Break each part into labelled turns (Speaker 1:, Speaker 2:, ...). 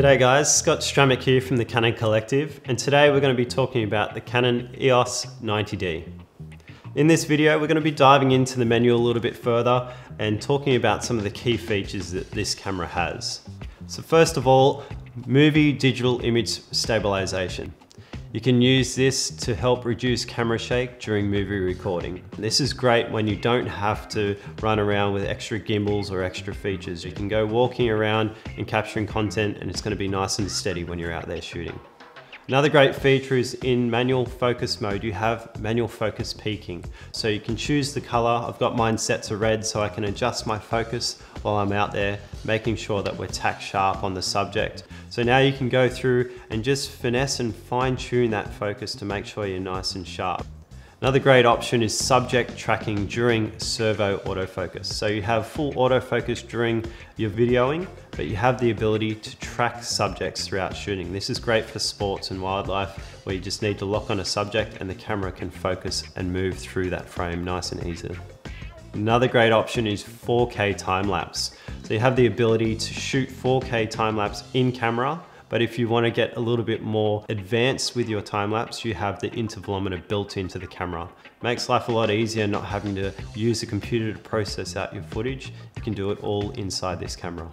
Speaker 1: G'day guys, Scott Stramick here from the Canon Collective, and today we're going to be talking about the Canon EOS 90D. In this video we're going to be diving into the menu a little bit further and talking about some of the key features that this camera has. So first of all, movie digital image stabilization. You can use this to help reduce camera shake during movie recording. This is great when you don't have to run around with extra gimbals or extra features. You can go walking around and capturing content, and it's going to be nice and steady when you're out there shooting. Another great feature is in manual focus mode, you have manual focus peaking. So you can choose the color. I've got mine set to red so I can adjust my focus while I'm out there, making sure that we're tack sharp on the subject. So now you can go through and just finesse and fine tune that focus to make sure you're nice and sharp. Another great option is subject tracking during servo autofocus. So you have full autofocus during your videoing, but you have the ability to track subjects throughout shooting. This is great for sports and wildlife, where you just need to lock on a subject and the camera can focus and move through that frame nice and easy. Another great option is 4K time-lapse. So you have the ability to shoot 4K time-lapse in camera, but if you want to get a little bit more advanced with your time-lapse, you have the intervalometer built into the camera. Makes life a lot easier not having to use a computer to process out your footage. You can do it all inside this camera.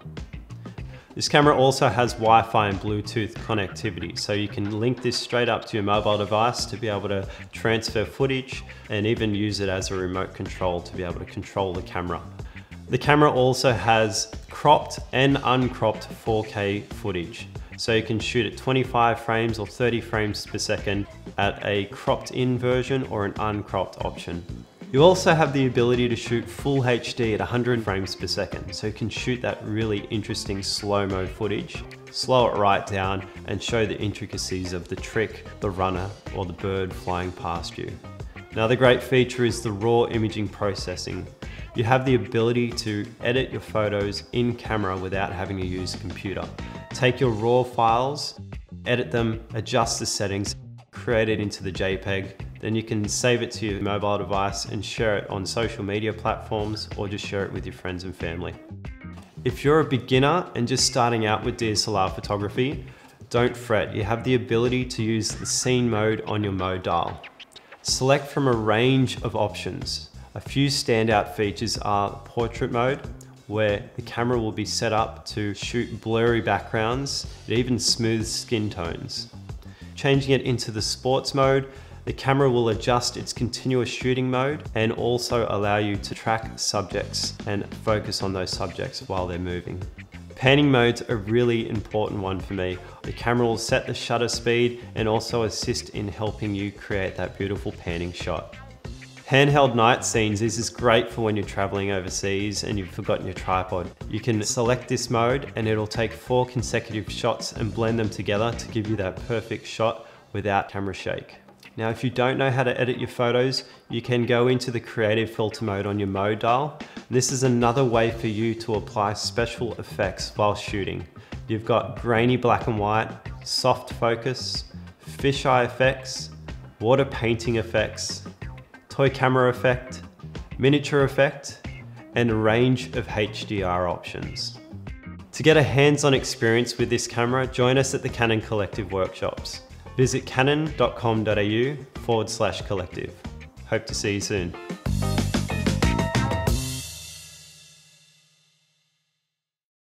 Speaker 1: This camera also has Wi-Fi and Bluetooth connectivity, so you can link this straight up to your mobile device to be able to transfer footage and even use it as a remote control to be able to control the camera. The camera also has cropped and uncropped 4K footage. So you can shoot at 25 frames or 30 frames per second at a cropped in version or an uncropped option. You also have the ability to shoot full HD at 100 frames per second. So you can shoot that really interesting slow-mo footage, slow it right down and show the intricacies of the trick, the runner or the bird flying past you. Another great feature is the raw imaging processing. You have the ability to edit your photos in camera without having to use a computer. Take your raw files, edit them, adjust the settings, create it into the JPEG, then you can save it to your mobile device and share it on social media platforms or just share it with your friends and family. If you're a beginner and just starting out with DSLR photography, don't fret, you have the ability to use the scene mode on your mode dial. Select from a range of options. A few standout features are portrait mode, where the camera will be set up to shoot blurry backgrounds, it even smooths skin tones. Changing it into the sports mode, the camera will adjust its continuous shooting mode and also allow you to track subjects and focus on those subjects while they're moving. Panning mode's a really important one for me. The camera will set the shutter speed and also assist in helping you create that beautiful panning shot. Handheld night scenes, this is great for when you're traveling overseas and you've forgotten your tripod. You can select this mode and it'll take 4 consecutive shots and blend them together to give you that perfect shot without camera shake. Now, if you don't know how to edit your photos, you can go into the creative filter mode on your mode dial. This is another way for you to apply special effects while shooting. You've got grainy black and white, soft focus, fisheye effects, water painting effects, toy camera effect, miniature effect, and a range of HDR options. To get a hands-on experience with this camera, join us at the Canon Collective workshops. Visit canon.com.au/collective. Hope to see you soon.